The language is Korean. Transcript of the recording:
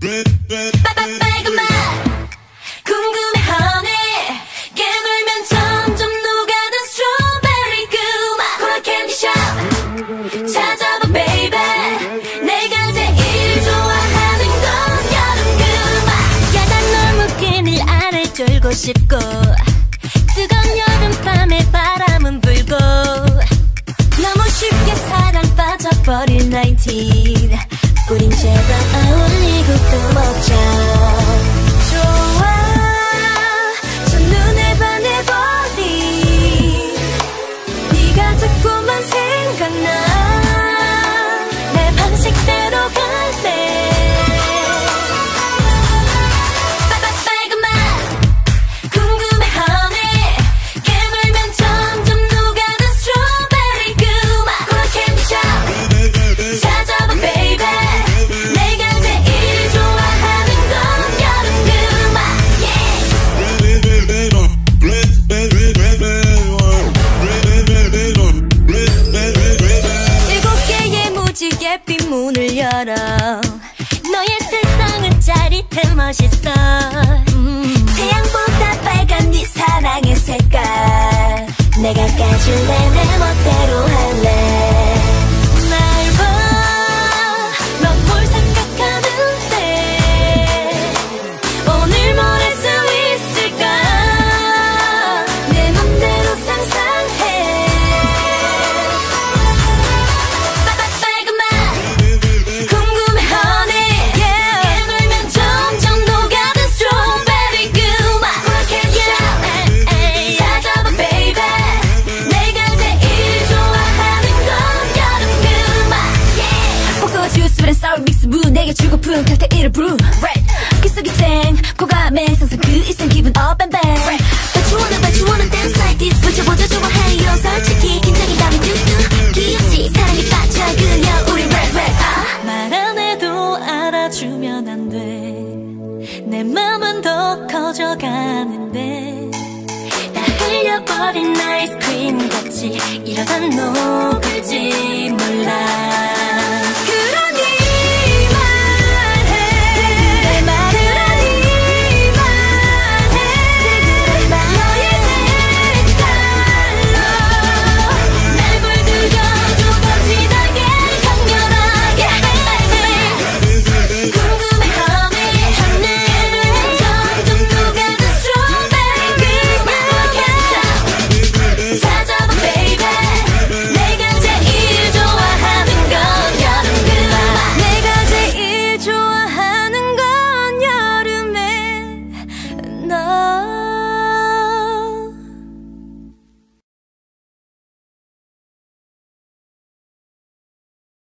빨간 맛 궁금해 honey 깨물면 점점 녹아든 스트로베리 그 맛 코라 캔디샵 찾아봐 baby 내가 제일 좋아하는 건 여름 그 맛 야단 너무 끈을 안을 쫄고 싶고 뜨거운 여름밤에 바람은 불고 너무 쉽게 사랑 빠져버릴 19 우린 제발 어울리고 또 먹자 좋아 저 눈에 반해버린 네가 자꾸만 생각나 내 방식대로 갈래 빨간 맛 궁금해 honey 깨물면 점점 녹아든 스트로베리 그 맛 코라 캔디샵 찾아봐 baby 내가 제일 좋아하는 건 여름 그 맛 일곱 개의 무지개 핀 문을 열어 너의 세상은 짜릿해 멋있어 태양보다 빨간 네 사랑의 색깔 내가 까줄래 내 멋대로 할래 날 봐 넌 뭘 생각하는데 오늘 뭘 할 수 있을까 내 맘대로 상상해 빨간 맛 궁금해 honey 깨물면 점점 녹아든 스트로베리 그 맛 코라 캔디샵 찾아봐 baby 내가 제일 좋아하는 건 여름 그 맛 복숭아 주스 with sour 믹스 부 내게 주고픈 칵테일을 brew 기속이 쨍 고감에 상상 그 이상 기분 up and back but you wanna dance like this 보자 좋아해요 솔직히 긴장이 담이 뚝뚝 귀엽지 사랑에 빠져 그냥 우리 랩 말 안 해도 알아주면 안 돼 내 맘은 더 커져가는데 다 흘려버린 아이스크림 같이 이러다 너